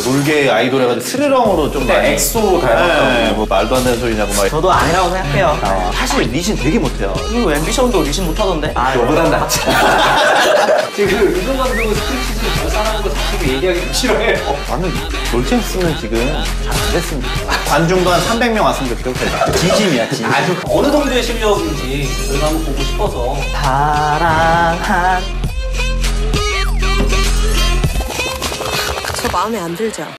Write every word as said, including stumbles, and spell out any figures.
물개 아이돌 해가지고 스리렁으로 좀 많이 엑소 닮았다고. 네, 뭐 말도 안 되는 소리냐고 막. 저도 아니라고 생각해요. 어, 사실 리신 되게 못해요. 이거 앰비션도 리신 못하던데. 아, 너보단 낫지. 지금 이동 감독은 스크린 시즌 발산하는 거 자체가 얘기하기 좀 싫어해요. 나는 돌챔스는 지금 잘 안 됐습니다. 관중도 한 삼백 명 왔으면 좋겠다. 진심이야, 진심. 아주 어느 정도의 실력인지 저희가 한번 보고 싶어서. 사랑한 저 마음에 안 들죠?